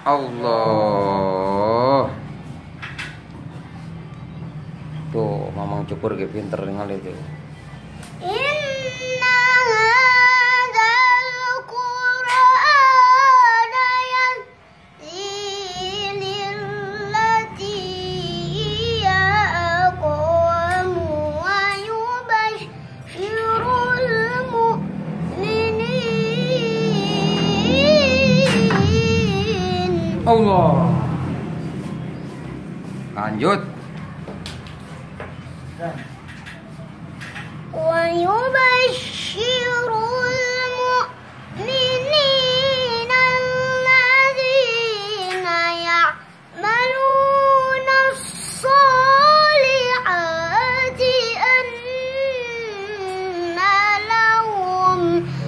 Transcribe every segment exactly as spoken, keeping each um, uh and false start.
Allah. Tuh, Mamang Cukur ge pinter ningali tuh. Inna hadzal Qur'ana yahdi lillati hiya aqwam wa yubashshirul mu'minin. Allah. Lanjut. Wa yubashshirul mu'minina alladzina ya'maluna as-solihati anna lahum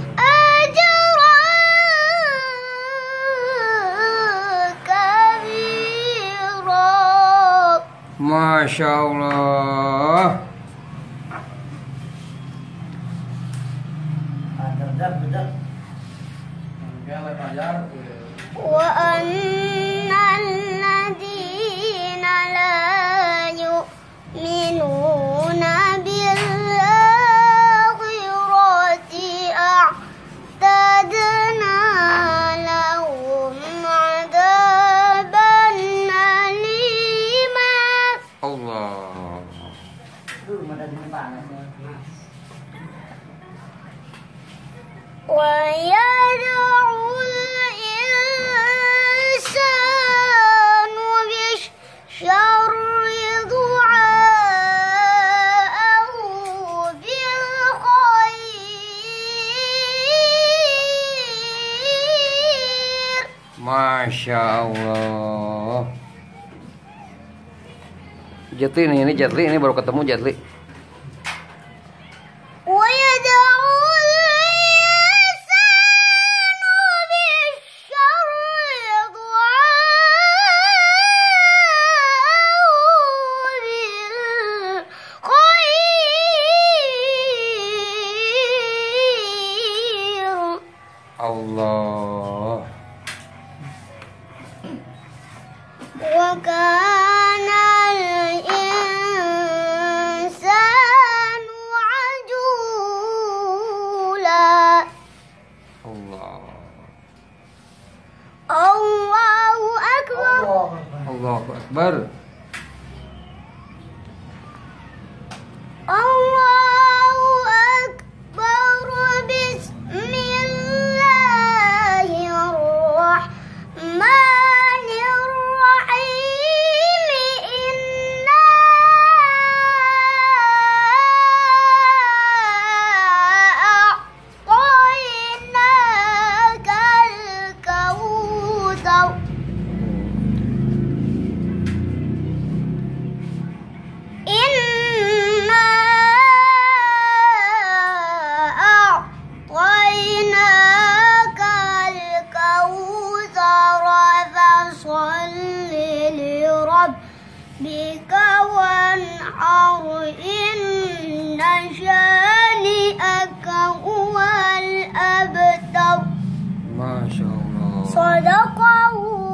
ajran kabira. Masya Allah. Wa annal ladzina la yu'minuna bil akhirati a'tadna lahum 'adaban alima. Allah. Wa yad'ul insanu bisyarri du'aahu bil khair. Masya Allah. Jatli nih, ini Jatli, ini baru ketemu Jatli. Wa yad'ul insanu bisyarri du'aahu bil khair. Allah. Wa kana al-insanu ajula. Allah. Allahu akbar. Allahu Akbar. Allahu akbar. Bismillahirrahmanirrahim. Inna a'tainakal kautsar. Inna a'tainakal kautsar fasholli li rabbika wanhar. Inna shani'aka huwal abtar. Masya Allah. Sadaqallahu